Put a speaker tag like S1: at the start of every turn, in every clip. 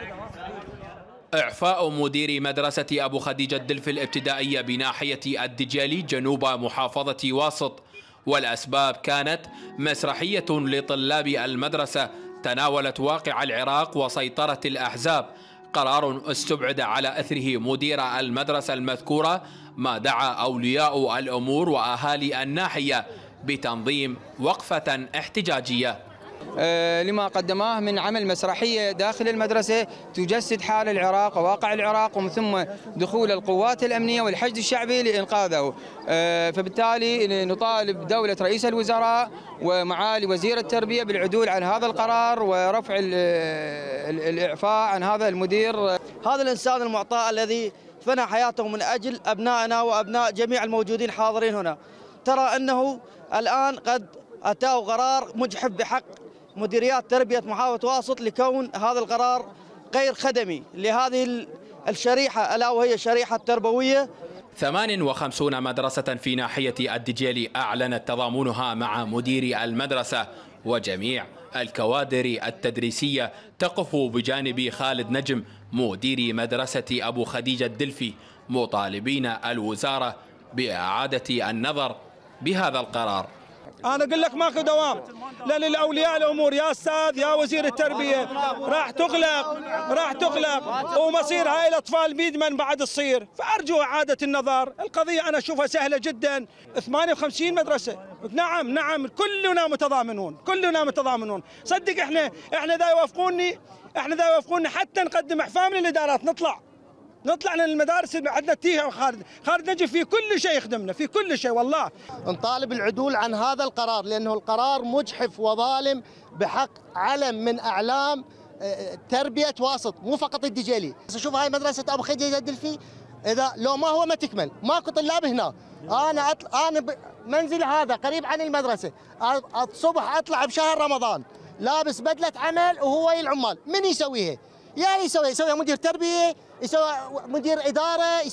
S1: إعفاء مدير مدرسة أبو خديجة الدلفي الابتدائية بناحية الدجالي جنوب محافظة واسط، والأسباب كانت مسرحية لطلاب المدرسة تناولت واقع العراق وسيطرة الأحزاب، قرار استبعد على أثره مدير المدرسة المذكورة، ما دعا أولياء الأمور وأهالي الناحية بتنظيم وقفة احتجاجية
S2: لما قدماه من عمل مسرحية داخل المدرسة تجسد حال العراق وواقع العراق، ومن ثم دخول القوات الأمنية والحشد الشعبي لإنقاذه. فبالتالي نطالب دولة رئيس الوزراء ومعالي وزير التربية بالعدول عن هذا القرار ورفع الإعفاء عن هذا المدير.
S3: هذا الإنسان المعطاء الذي فنى حياته من أجل أبنائنا وأبناء جميع الموجودين حاضرين هنا، ترى أنه الآن قد أتاه قرار مجحف بحق مديريات تربية محافظة واسط لكون هذا القرار غير خدمي لهذه الشريحة ألا وهي الشريحة التربوية.
S1: 58 مدرسة في ناحية الدجالي أعلنت تضامنها مع مدير المدرسة، وجميع الكوادر التدريسية تقف بجانب خالد نجم مدير مدرسة أبو خديجة الدلفي، مطالبين الوزارة بإعادة النظر بهذا القرار.
S4: أنا أقول لك ماكو دوام، لأن الأولياء الأمور يا أستاذ يا وزير التربية راح تغلق ومصير هاي الأطفال بيدمن بعد تصير، فأرجو إعادة النظر. القضية أنا أشوفها سهلة جدا، 58 مدرسة، نعم كلنا متضامنون، صدق احنا ذا يوافقوني حتى نقدم إعفاء من الإدارات، نطلع من المدارس عندنا تيها خالد نجم في كل شيء يخدمنا في كل شيء. والله
S5: نطالب العدول عن هذا القرار لأنه القرار مجحف وظالم بحق علم من أعلام تربية واسط، مو فقط الدجالي. شوف هاي مدرسة أبو خديجة الدلفي، إذا لو ما هو ما تكمل، ماكو طلاب هنا. أنا منزل هذا قريب عن المدرسة، الصبح أطلع بشهر رمضان لابس بدلة عمل وهو العمال، من يسويها؟ يعني يسويها مدير تربية، يسوي مدير إدارة،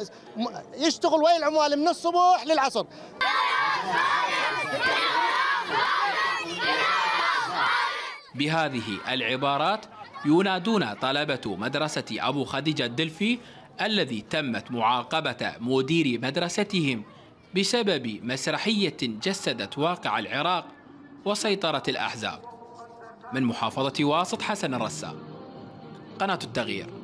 S5: يشتغل ويا العمال من الصبح للعصر.
S1: بهذه العبارات ينادون طلبة مدرسة أبو خديجة الدلفي الذي تمت معاقبة مدير مدرستهم بسبب مسرحية جسدت واقع العراق وسيطرة الأحزاب. من محافظة واسط، حسن الرسام، قناة التغيير.